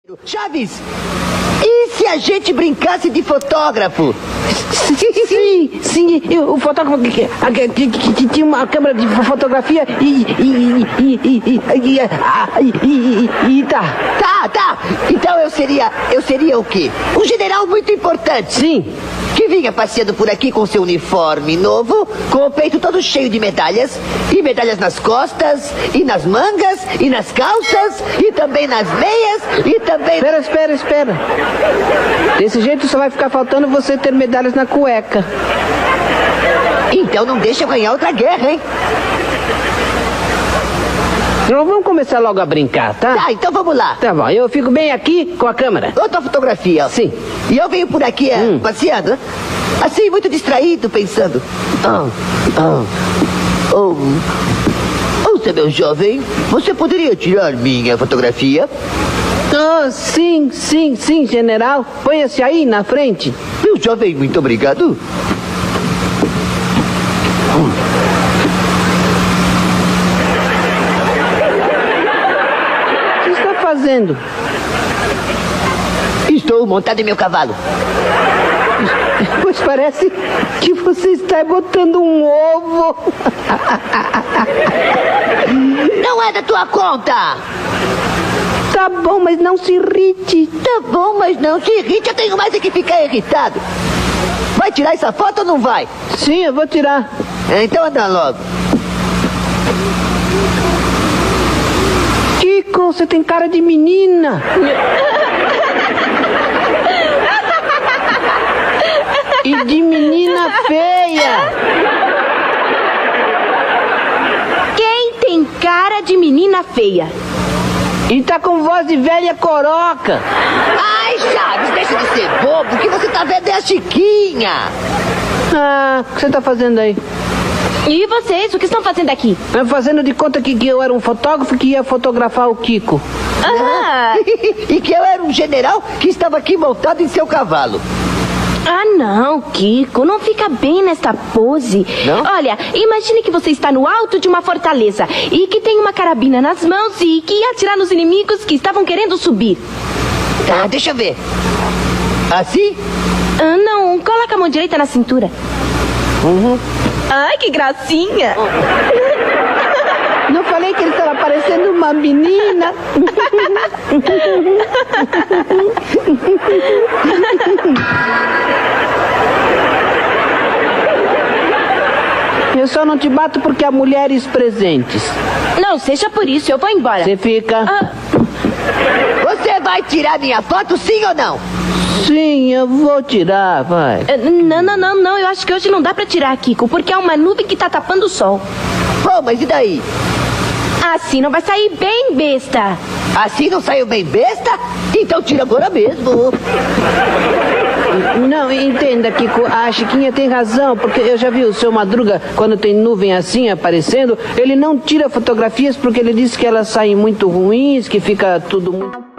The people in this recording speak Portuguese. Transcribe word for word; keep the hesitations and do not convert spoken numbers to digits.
Chaves, e se a gente brincasse de fotógrafo? Sim, sim, eu, o fotógrafo que, que, que, que, que tinha uma câmera de fotografia e... e, e, e, e, e, e, e, e tá. Tá, tá. Então eu seria, eu seria o quê? Um general muito importante. Sim. Que vinha passeando por aqui com seu uniforme novo, com o peito todo cheio de medalhas, e medalhas nas costas, e nas mangas, e nas calças, e também nas meias, e também... Espera, espera, espera. Desse jeito só vai ficar faltando você ter medalhas na cueca. Então não deixa eu ganhar outra guerra, hein? Então vamos começar logo a brincar, tá? Tá, então vamos lá. Tá bom, eu fico bem aqui com a câmera. Outra fotografia. Sim. E eu venho por aqui hum. passeando, assim, muito distraído, pensando. Ah, ah, oh. Ouça, meu jovem, você poderia tirar minha fotografia? Ah, sim, sim, sim, general. Ponha-se aí na frente. Meu jovem, muito obrigado. O que está fazendo? Estou montado em meu cavalo. Pois parece que você está botando um ovo. Não é da tua conta. Tá bom, mas não se irrite. Tá bom, mas não se irrite. Eu tenho mais é que ficar irritado. Vai tirar essa foto ou não vai? Sim, eu vou tirar. Então anda logo. Kiko, você tem cara de menina. E de menina feia. Quem tem cara de menina feia? E tá com voz de velha coroca. Ai, Chaves, deixa de ser bobo. O que você tá vendo é a Chiquinha. Ah, o que você tá fazendo aí? E vocês, o que estão fazendo aqui? Eu fazendo de conta que, que eu era um fotógrafo que ia fotografar o Kiko. Ah, E que eu era um general que estava aqui montado em seu cavalo. ah não, Kiko, não fica bem nesta pose. Não? Olha, imagine que você está no alto de uma fortaleza e que tem uma carabina nas mãos e que ia atirar nos inimigos que estavam querendo subir. Tá, deixa eu ver. Assim? Ah, não, coloca a mão direita na cintura. Uhum. Ai, que gracinha. Não falei que ele estava parecendo uma menina? Eu só não te bato porque há mulheres presentes. Não, seja por isso, eu vou embora. Você fica... Ah, Você vai tirar minha foto, sim ou não? Sim, eu vou tirar, vai. não, não, não, não, eu acho que hoje não dá pra tirar, Kiko, porque há uma nuvem que tá tapando o sol. Bom, mas e daí? Assim não vai sair bem, besta. Assim não saiu bem besta? Então tira agora mesmo. Não, entenda, Kiko, a Chiquinha tem razão, porque eu já vi o seu Madruga, quando tem nuvem assim aparecendo, ele não tira fotografias porque ele diz que elas saem muito ruins, que fica tudo muito...